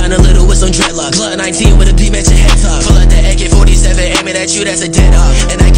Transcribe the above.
down a little with some dreadlocks. Glock 19 with a beam at your head top. Pull out the AK-47, aiming at you, that's a dead op. And I